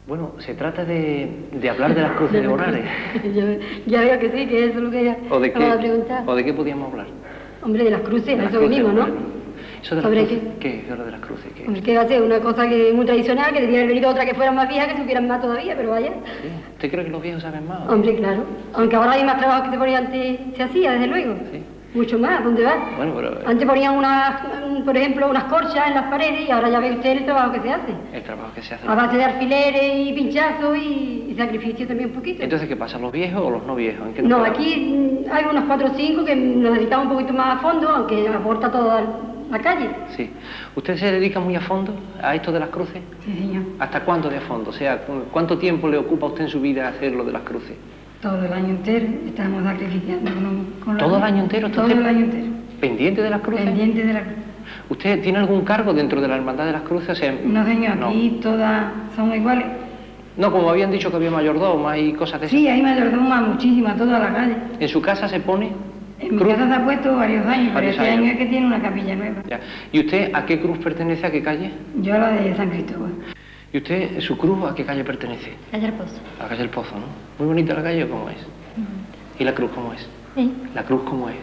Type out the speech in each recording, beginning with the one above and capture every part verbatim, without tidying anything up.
Bueno, se trata de, de hablar de las cruces de Bonares. Yo, ya veo que sí, que eso es lo que ella ¿O de qué, a preguntar. ¿O de qué podíamos hablar? Hombre, de las cruces, De las eso cruces, venimos, ¿no? bueno. ¿Eso de las ¿Sobre cruces? qué? ¿Qué es lo de las cruces? ¿Qué? Hombre, ¿qué va a ser? Una cosa que muy tradicional, que debía haber venido otra que fuera más vieja, que supieran más todavía, pero vaya. ¿Sí? ¿Usted cree que los viejos saben más? Hombre, claro. Aunque ahora hay más trabajo que se ponía antes, se hacía, desde luego. Sí. Mucho más, ¿dónde va? Bueno, pero... Antes ponían unas, por ejemplo, unas corchas en las paredes y ahora ya ve usted el trabajo que se hace. El trabajo que se hace. A base de alfileres y pinchazos y, y sacrificio también un poquito. Entonces, ¿qué pasa? ¿Los viejos o los no viejos? ¿En qué No, nos aquí mm, hay unos cuatro o cinco que necesitamos un poquito más a fondo, aunque aporta toda la calle. Sí. ¿Usted se dedica muy a fondo a esto de las cruces? Sí, señor. ¿Hasta cuánto de a fondo? O sea, ¿cuánto tiempo le ocupa a usted en su vida hacer lo de las cruces? Todo el año entero estamos sacrificando con, con la ¿Todo el cruz. año entero? Todo el año entero. ¿Pendiente de las cruces? Pendiente de la cruz. ¿Usted tiene algún cargo dentro de la Hermandad de las Cruces? O sea, No, señor, no. aquí todas son iguales. No, como habían dicho que había mayordomas y cosas de esas. Sí, hay mayordomas muchísimas, toda la calle. ¿En su casa se pone En mi cruz? casa se ha puesto varios años, Varios pero este años. año es que tiene una capilla nueva. Ya. ¿Y usted a qué cruz pertenece? ¿A qué calle? Yo a la de San Cristóbal. ¿Y usted, su cruz, a qué calle pertenece? Calle El Pozo. A la calle El Pozo, ¿no? Muy bonita la calle, ¿cómo es? ¿Y la cruz cómo es? Sí. ¿La cruz cómo es?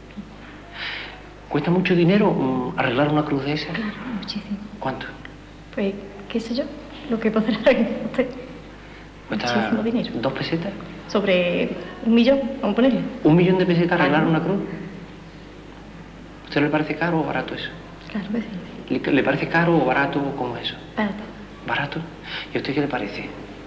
¿Cuesta mucho dinero um, arreglar una cruz de esa? Claro, muchísimo. ¿Cuánto? Pues, qué sé yo, lo que podrá usted. ¿Cuesta Muchísimo dinero. dos pesetas? Sobre un millón, vamos a ponerle. ¿Un millón de pesetas arreglar Claro. una cruz? ¿A usted le parece caro o barato eso? Claro que sí. ¿Le, le parece caro o barato o cómo es eso? Barato. ¿Barato? ¿Y a usted qué le parece?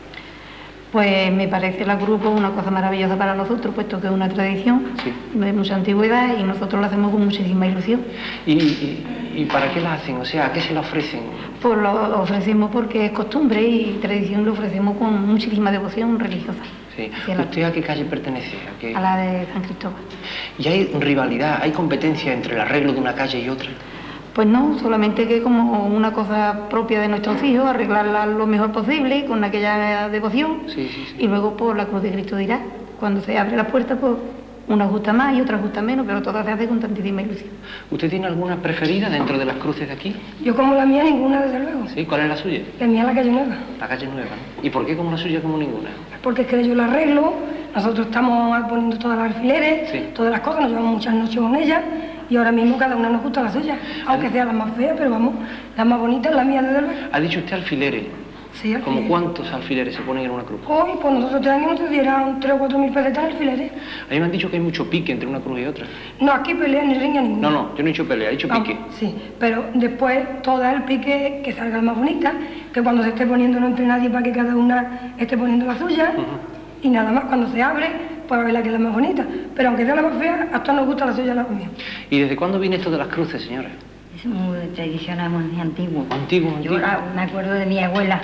Pues me parece la cruz una cosa maravillosa para nosotros, puesto que es una tradición Sí. de mucha antigüedad y nosotros lo hacemos con muchísima ilusión. ¿Y, y, y para qué la hacen? O sea, ¿a qué se la ofrecen? Pues lo ofrecemos porque es costumbre y tradición, lo ofrecemos con muchísima devoción religiosa. Sí. Hacia la- ¿Usted a qué calle pertenece? ¿A qué? A la de San Cristóbal. ¿Y hay rivalidad, hay competencia entre el arreglo de una calle y otra? Pues no, solamente que como una cosa propia de nuestros hijos, arreglarla lo mejor posible con aquella devoción. Sí, sí, sí. Y luego por la cruz de Cristo dirá, cuando se abre la puerta, pues una gusta más y otra gusta menos, pero todas se hace con tantísima ilusión. ¿Usted tiene alguna preferida dentro de las cruces de aquí? Yo como la mía ninguna, desde luego. ¿Sí? ¿Cuál es la suya? La mía es la calle nueva. La calle Nueva, ¿no? ¿Y por qué como la suya como ninguna? Porque es que yo la arreglo, nosotros estamos poniendo todas las alfileres, Sí. todas las cosas, nos llevamos muchas noches con ellas y ahora mismo cada una nos gusta la suya, aunque sea la más fea, pero vamos, la más bonita es la mía, desde luego. Ha dicho usted alfileres. Sí, ¿Como alfileres. cuántos alfileres se ponen en una cruz? Hoy, pues nosotros este año nos dieran tres o cuatro mil pesetas en alfileres. A mí me han dicho que hay mucho pique entre una cruz y otra. No, aquí pelea ni riña ninguna. No, no, yo no he dicho pelea, he dicho Vamos, pique. sí, pero después toda el pique que salga la más bonita, que cuando se esté poniendo no entre nadie para que cada una esté poniendo la suya, Ujú. y nada más cuando se abre, pues a ver la que es la más bonita. Pero aunque sea la más fea, a todos nos gusta la suya la mía. ¿Y desde cuándo viene esto de las cruces, señora? Es muy tradicional, muy antiguo. Antiguo, antiguo. Yo ah, me acuerdo de mi abuela.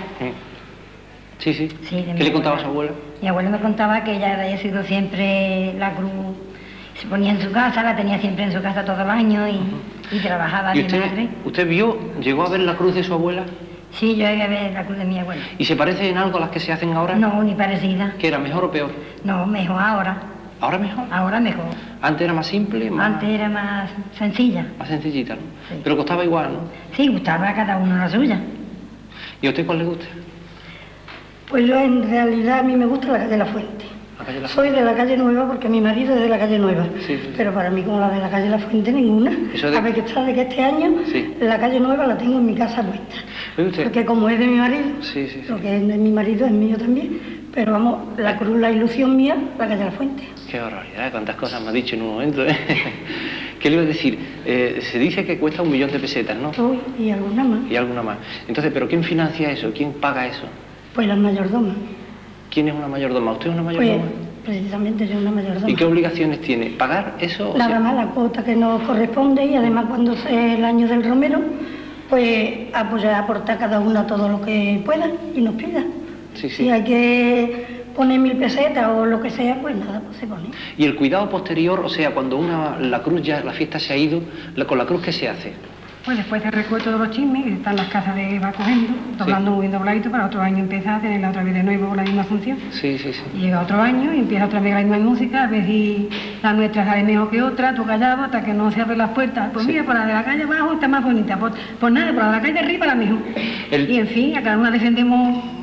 Sí, sí. Sí, de ¿Qué mi le contaba a abuela. su abuela? Mi abuela me contaba que ella había sido siempre la cruz, se ponía en su casa, la tenía siempre en su casa todo el año y, y trabajaba ¿Y de usted, madre. usted vio, llegó a ver la cruz de su abuela? Sí, yo iba a ver la cruz de mi abuela. ¿Y se parece en algo a las que se hacen ahora? No, ni parecida. ¿Que era mejor o peor? No, mejor ahora. ¿Ahora mejor? Ahora mejor. Antes era más simple, más, Antes era más sencilla. más sencillita, ¿no? Sí. Pero costaba igual, ¿no? Sí, gustaba a cada uno la suya. ¿Y a usted cuál le gusta? Pues yo en realidad a mí me gusta la calle La Fuente. La calle La Soy de la calle Nueva porque mi marido es de la calle Nueva. Sí, sí, sí. Pero para mí como la de la calle La Fuente ninguna. Eso de- A ver que está de que este año Sí. la calle Nueva la tengo en mi casa puesta. ¿Ve usted? Porque como es de mi marido, Sí, sí, sí. lo que es de mi marido es mío también. Pero vamos, la cruz, la ilusión mía, la calle La Fuente. Qué barbaridad, cuántas cosas me ha dicho en un momento, ¿eh? ¿Qué le iba a decir? Eh, se dice que cuesta un millón de pesetas, ¿no? Uy, y alguna más. Y alguna más. Entonces, ¿pero quién financia eso? ¿Quién paga eso? Pues las mayordomas. ¿Quién es una mayordoma? ¿Usted es una Pues mayordoma? precisamente yo una mayordoma. ¿Y qué obligaciones tiene? ¿Pagar eso? o Nada sea- más la cuota que nos corresponde y además cuando sea el año del Romero, pues apoyar, aportar cada una todo lo que pueda y nos pida. Sí, sí. Si hay que poner mil pesetas o lo que sea, pues nada, pues se pone. Y el cuidado posterior, o sea, cuando una, la cruz ya, la fiesta se ha ido, la- ¿con la cruz qué se hace? Pues después se recoge todos los chismes, que están las casas de va cogiendo, doblando muy bien dobladito, para otro año empieza a tenerla otra vez de nuevo la misma función. Sí, sí, sí. Y llega otro año y empieza otra vez la misma música, a ver si la nuestra sale mejor que otra, tú callado hasta que no se abren las puertas. Pues Sí. mira, por la de la calle abajo está más bonita, pues, pues nada, por la de la calle de arriba la mejor. El- Y en fin, a cada una defendemos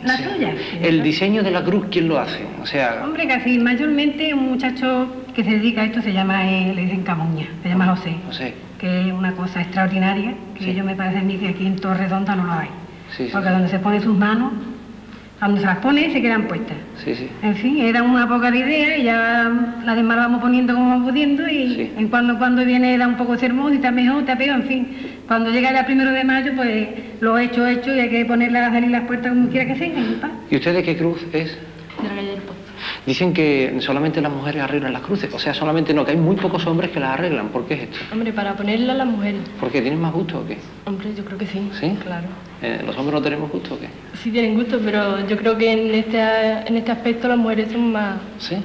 la sí. suya. El diseño de la cruz, ¿quién lo hace? O sea... Hombre, casi mayormente un muchacho que se dedica a esto se llama, eh, le dicen Camuña, se llama José. José. Que es una cosa extraordinaria, que Sí. yo me parece a mí que aquí en Torredonda no lo hay. Sí, sí. Porque donde se pone sus manos, a donde se las pone se quedan puestas. Sí, sí. En fin, era una poca de idea y ya la demás la vamos poniendo como vamos pudiendo y Sí. en cuando cuando viene da un poco de sermón y está mejor, está peor, en fin. Cuando llega el primero de mayo, pues lo he hecho, hecho y hay que ponerle a salir las puertas como quiera que sean. ¿Pa? ¿Y usted de qué cruz es? De la calle del Pozo. Dicen que solamente las mujeres arreglan las cruces, o sea, solamente no, que hay muy pocos hombres que las arreglan. ¿Por qué es esto? Hombre, para ponerla a las mujeres. ¿Por qué? ¿Tienen más gusto o qué? Hombre, yo creo que sí. ¿Sí? Claro. Eh, ¿Los hombres no tenemos gusto o qué? Sí tienen gusto, pero yo creo que en este, en este aspecto las mujeres son más... ¿Sí?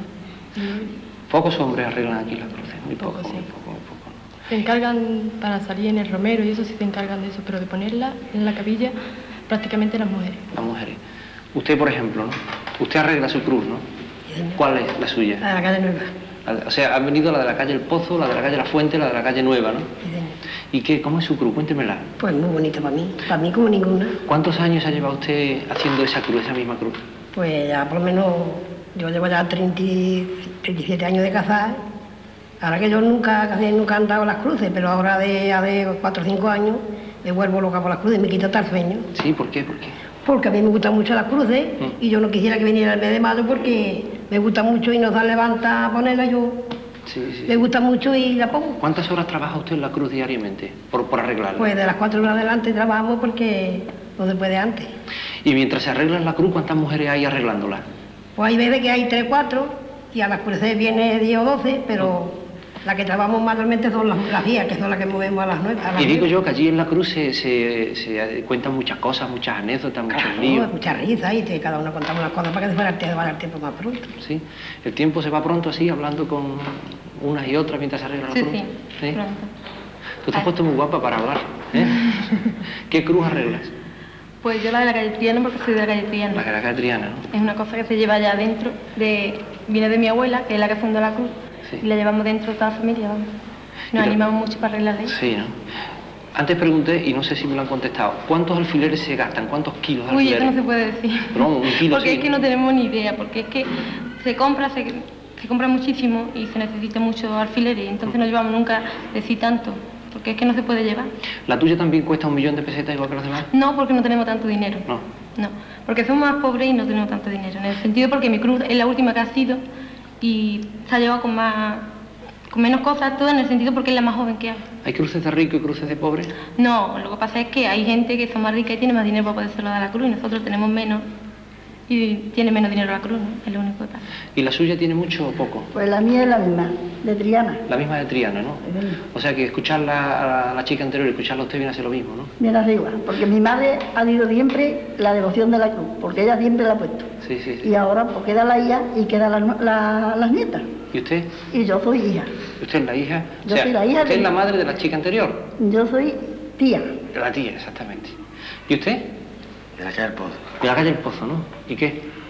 Pocos hombres arreglan aquí las cruces, muy Poco, pocos, sí. muy pocos, muy pocos. Se encargan para salir en el romero y eso sí se encargan de eso, pero de ponerla en la capilla prácticamente las mujeres. Las mujeres. Usted, por ejemplo, ¿no? Usted arregla su cruz, ¿no? ¿Cuál es la suya? A la calle Nueva. La- O sea, han venido la de la calle El Pozo, la de la calle La Fuente, la de la calle Nueva, ¿no? ¿Y qué, cómo es su cruz? Cuéntemela. Pues muy bonita para mí, para mí como ninguna. ¿Cuántos años ha llevado usted haciendo esa cruz, esa misma cruz? Pues ya por lo menos, yo llevo ya treinta, treinta y siete años de casar. Ahora que yo nunca, casi nunca he andado las cruces, pero ahora de, de cuatro o cinco años me vuelvo loca por las cruces, me quita hasta el sueño. Sí, ¿por qué? ¿Por qué? Porque a mí me gustan mucho las cruces Mm. y yo no quisiera que viniera el mes de mayo porque me gusta mucho y no se levanta a ponerla yo. Sí, sí. Me gusta mucho y la pongo. ¿Cuántas horas trabaja usted en la cruz diariamente por, por arreglarla? Pues de las cuatro horas adelante trabajo porque no se puede antes. Y mientras se arregla la cruz, ¿cuántas mujeres hay arreglándola? Pues hay veces que hay tres, cuatro y a las cruces viene diez o doce, pero las que trabajamos mayormente son las, las días, que son las que movemos a las nueve. a las Y digo nueve. yo que allí en la cruz se, se, se cuentan muchas cosas, muchas anécdotas, muchos Claro, líos. mucha risa y te- cada uno contamos las cosas para que se vaya el tiempo, el tiempo más pronto. ¿Sí? El tiempo se va pronto así, hablando con unas y otras mientras se arregla la Sí, cruz. sí, pronto. Tú te has puesto muy guapa para hablar, ¿eh? ¿Qué cruz arreglas? Pues yo la de la calle Triana porque soy de la calle Triana. La que la Triana, ¿no? Es una cosa que se lleva ya dentro, de, viene de mi abuela, que es la que fundó la cruz, Sí. y la llevamos dentro de toda la familia, vamos. Nos Y lo- animamos mucho para arreglarla. Sí, ¿no? Antes pregunté, y no sé si me lo han contestado, ¿cuántos alfileres se gastan? ¿Cuántos kilos de Uy, alfileres? eso no se puede decir. Pero vamos, un kilo porque sí, es que ¿no? no tenemos ni idea, porque es que se compra, se, se compra muchísimo y se necesita mucho alfileres, entonces no llevamos nunca a decir tanto, porque es que no se puede llevar. ¿La tuya también cuesta un millón de pesetas igual que los demás? No, porque no tenemos tanto dinero. No. No, porque somos más pobres y no tenemos tanto dinero. En el sentido porque mi cruz es la última que ha sido y se ha llevado con más, con menos cosas, todo en el sentido porque es la más joven que hay. ¿Hay cruces de rico y cruces de pobre? No, lo que pasa es que hay gente que son más ricas y tiene más dinero para podérselo dar a la cruz y nosotros tenemos menos y tiene menos dinero la cruz, ¿no? Es lo único que pasa. ¿Y la suya tiene mucho o poco? Pues la mía es la misma, de Triana. La misma de Triana, ¿no? O sea que escucharla a la, a la chica anterior y escucharla a usted viene a ser lo mismo, ¿no? Bien arriba, porque mi madre ha dicho siempre la devoción de la cruz, porque ella siempre la ha puesto. Sí, sí, sí. Y ahora pues queda la hija y queda la, la- las nietas. ¿Y usted? Y yo soy hija. ¿Usted es la hija? Yo soy la hija Usted de- es la madre de la chica anterior. Yo soy tía. La tía, exactamente. ¿Y usted? De la calle del Pozo. De la calle del Pozo, ¿no? ¿Y qué?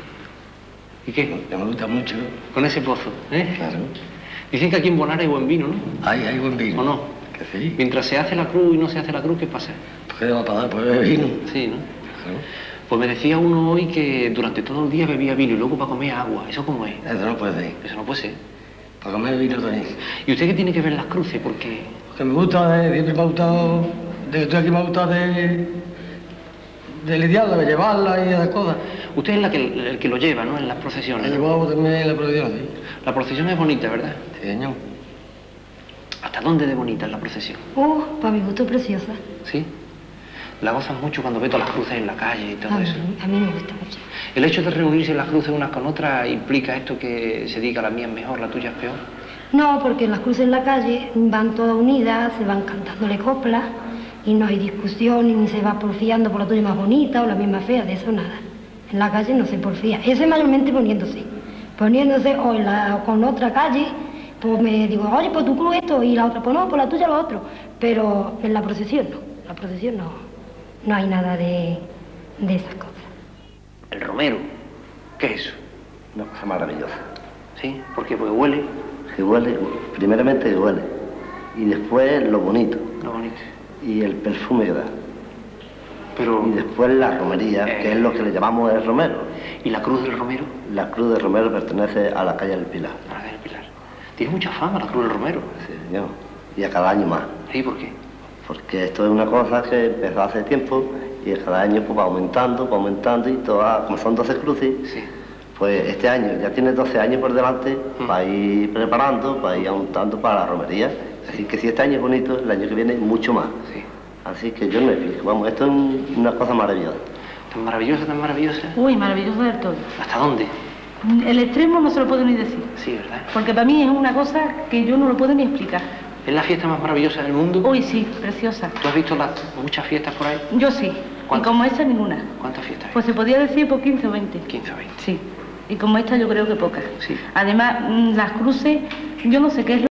¿Y qué? Que me gusta mucho. Con ese pozo, ¿eh? Claro. Dicen que aquí en Bonares hay buen vino, ¿no? Hay, hay buen vino. ¿O no? Que sí. Mientras se hace la cruz y no se hace la cruz, ¿qué pasa? ¿Por qué va a pagar por beber vino? Sí, ¿no? Claro. Pues me decía uno hoy que durante todo el día bebía vino y luego para comer agua. ¿Eso cómo es? Eso no puede ser. Eso no puede ser. Para comer vino también. ¿Y usted qué tiene que ver las cruces? Porque... Porque me gusta, de, siempre me ha gustado, desde que estoy aquí me ha gustado de, de lidiarla, de llevarla y esas cosas. Usted es la que, el que lo lleva, ¿no? En las Me procesiones. he ¿no? llevado también en la procesión, sí. La procesión es bonita, ¿verdad? Sí, señor. ¿Hasta dónde de bonita es la procesión? Uh, para mi gusto preciosa. ¿Sí? La gozan mucho cuando ve todas las cruces en la calle y todo A eso. mí, a mí me gusta mucho. ¿El hecho de reunirse las cruces unas con otras implica esto que se diga la mía es mejor, la tuya es peor? No, porque las cruces en la calle van todas unidas, se van cantándole coplas y no hay discusión ni se va porfiando por la tuya más bonita o la mía más fea, de eso nada. En la calle no se porfía, eso es mayormente poniéndose. Poniéndose o, en la, o con otra calle, pues me digo, oye, pues tu cruz esto y la otra, pues no, pues la tuya lo otro. Pero en la procesión no, la procesión no, no hay nada de, de esas cosas. El romero, ¿qué es eso? Una cosa maravillosa. ¿Sí? ¿Por qué? Porque huele Que huele, primeramente que huele, y después lo bonito, lo bonito. y el perfume que da. Pero... y después la romería, Eh. que es lo que le llamamos el romero. ¿Y la cruz del Romero? La cruz del romero pertenece a la calle del Pilar. A la del Pilar. Tiene mucha fama la cruz del Romero. Sí, señor. Y a cada año más. ¿Y por qué? Porque esto es una cosa que empezó hace tiempo y cada año pues va aumentando, va aumentando y todas, como son doce cruces, Sí. pues este año ya tiene doce años por delante Mm. para ir preparando, para ir aumentando para la romería. Así que si este año es bonito, el año que viene mucho más. Sí. Así que yo no explico, vamos, esto es un- una cosa maravillosa. Tan maravillosa, tan maravillosa. Uy, maravilloso del todo. ¿Hasta dónde? El extremo no se lo puedo ni decir, Sí, ¿verdad? porque para mí es una cosa que yo no lo puedo ni explicar. ¿Es la fiesta más maravillosa del mundo? Uy, sí, preciosa. ¿Tú has visto las muchas fiestas por ahí? Yo sí, y ¿Cuántas? como esta ninguna. ¿Cuántas fiestas hay? Pues se podría decir por quince o veinte. quince o veinte. Sí, y como esta yo creo que pocas. Sí. Además, mm, las cruces, yo no sé qué es lo